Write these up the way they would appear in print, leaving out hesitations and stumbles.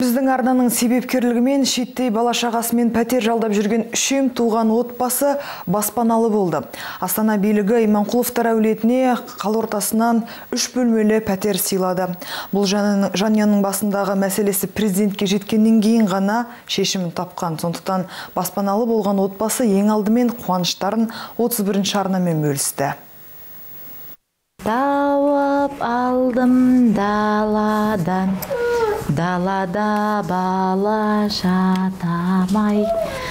Біздің арнаның себепкерлігімен шеттей бала-шағасымен пәтер жалдап жүрген үшем туған отбасы баспаналы болды. Астана билігі Иманқұловтар әулетіне қала ортасынан 3 бөлмелі пәтер сыйлады. Бұл жанұяның басындағы мәселесі президентке жеткеннен кейін ғана шешімін тапқан. Сондықтан баспаналы болған отбасы ең алдымен қуаныштарын 31-ші арнамен бөлісті. Тауып алдым даладан, далада бала жатамай,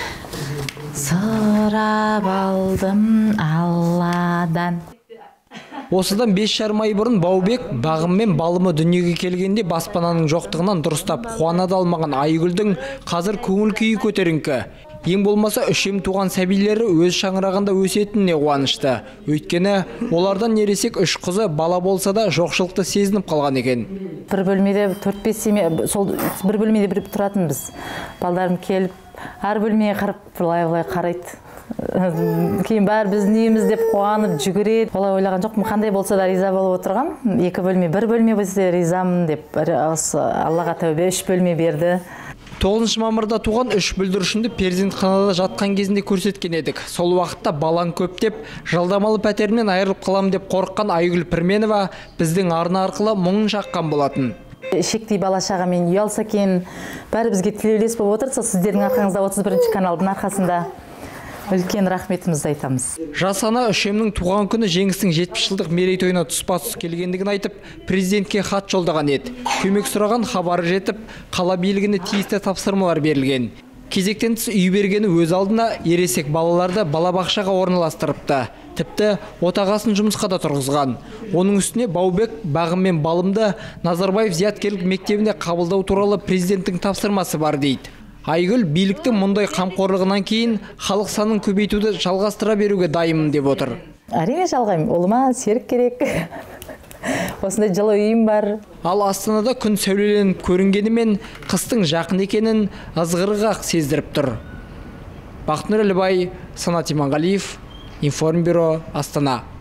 сұрап алдым Алладан. Осыдан 5,5 ай бұрын Баубек бағым мен балымы дүниеге келгенде баспананың жоқтығынан дұрыстап қуана да алмаған Айгүлдің қазір көңіл күйі көтеріңкі. Ең болмаса үшем туған сәбилері өз шаңырағында өсетініне қуанышты. Өйткені олардан ересек 3 қызы бала болса да жоқшылықты сезініп қалған екен. Бір бөлмеде 4-5 семья, сол бір бөлмеде біріп тұратын біз. Балдарым келіп, әр бөлмеге қарап, былай қарайды. Кейін бәрі біздің үйіміз деп қуанып жүгіреді. Олай ойлаған жоқпын, қандай болса да риза болып отырғам. 2 бөлме, 1 бөлме болса ризамын деп, Аллаға тәубе 3 бөлме берді. 9 мамырда туған 3 бүлдіршінді перзентханада жатқан кезінде көрсеткен едік. Сол уақытта балаң көп деп, жалдамалы пәтерінен айырылып қалам деп қорыққан Айгүл Пірменова біздің арна арқылы мұңын шаққан болатын. Шектей бала-шағамен үй алса екен, бәрі бізге тілеулес болып отырса, сіздердің арқаңызда 31-ші каналдың арқасында үлкен рахметімізді айтамыз. Жас ана үшемнің туған күні жеңістің 70 жылдық мерейтойына тұспа-тұс келгендігін айтып, президентке хат жолдаған еді. Көмек сұраған хабары жетіп, қала билігіне тиісті тапсырмалар берілген. Кезектен тыс үй бергені өз алдына ересек балаларды балабақшаға орналастырыпты. Тіпті отағасын жұмысқа да тұрғызған. Оның үстіне Баубек бағым мен балымды Назарбаев зияткерлік мектебіне қабылдау туралы президенттің тапсырмасы бар дейді. Айгүл биліктің мұндай қамқорлығынан кейін халық санын көбейтуді жалғастыра беруге дайынмын деп отыр. Әрине жалғаймын, олыма серік керек. Осындай жылы үйім бар. Ал Астанада күн сәулеленіп көрінгенімен қыстың жақын екенін ызғырық сездіріп тұр. Бақытнұр Әлібай, Санат Иманғалиев, Информбюро, Астана.